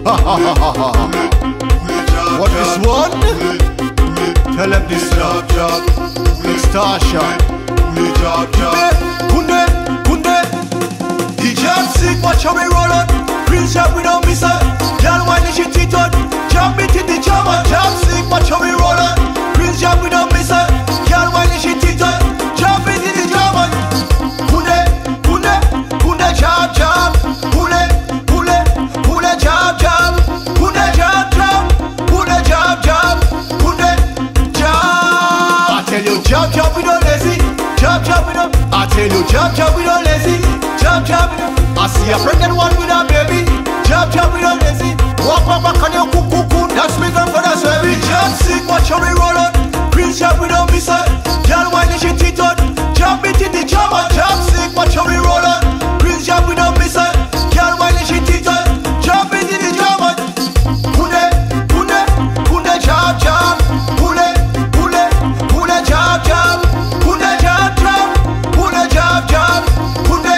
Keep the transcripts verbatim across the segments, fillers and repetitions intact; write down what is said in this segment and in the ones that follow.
Ha ha ha ha ha. What this one? Tell them this job job. Extortion. Kunde, kunde. The job sick, watch how we roll on. Real job we don't miss it. Girl why did she teeth on? Job me to the job and job sick, watch how we roll on. Real job we don't miss it. Girl why did she teeth on? Job me to the job and kunde, kunde, kunde job job. Kunde, kunde, kunde job job. Kunde job job. Kunde job job. Kunde job. I tell you job job we don't lazy. Job job we don't. I tell you job job we don't lazy. Job job we don't. I see a pregnant one with a baby. Job job we don't lazy. Walk back back on your cook cook cook. That's me gun for that's baby. Job sick, watch how we roll on. Real job we don't miss it. Girl why did she teeth on? Job me to the job and job sick, watch how we roll on. Real job we don't miss it. Girl why did she teeth on? Job me to the job and kunde, kunde, kunde job job. Kunde, kunde, kunde job job. Kunde job job. Kunde job job. Kunde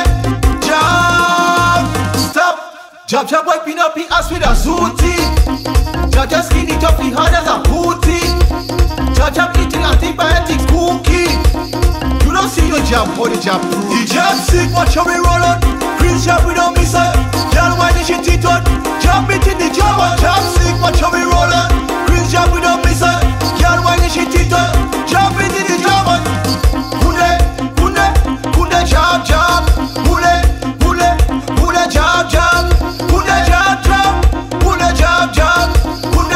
job. Stop. Job job wiping up the ass with a zooty. Job job skin it up the hard as a booty. Job job eating antibiotics cookie. You don't see your job for the job proof. The job sick, watch how we roll on. Real job we don't miss it. Girl why did she teeth on? Job me to the job and job sick, watch how we roll on. Real job we don't miss it. Girl why did she teeth on? Job me to the job and kunde, kunde, kunde job job. Kunde, kunde, kunde job job. Kunde job job. Kunde job job. Kunde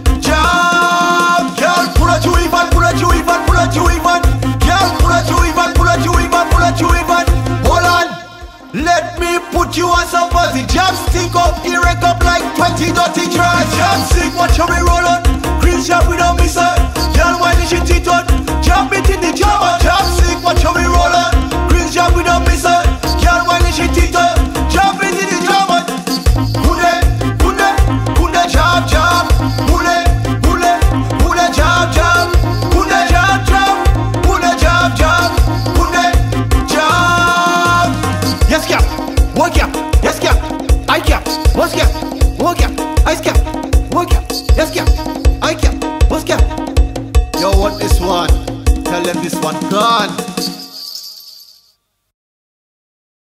job. Girl pull at you even, pull at you even, pull at you even. Girl pull at you even, pull at you even, pull at you even. Hold on. Let me put you on some fuzzy job stick up, erect up like twenty dirty trash. Job sick, watch how we roll on. Real job we don't miss it. Girl why did she teeth on? Job it in the job and job sick, watch how we roll on. Real job we don't miss it. Girl why did she teeth on? Job it in the job and kunde, kunde, kunde job job. Kunde, kunde, kunde job job. Kunde job job. Kunde job job. Kunde job. Yes cap, work cap, yes cap, I cap, what's cap, work cap, ice cap, work cap, yes cap, I cap, what's cap. Yo, what this one? Tell them this one gone.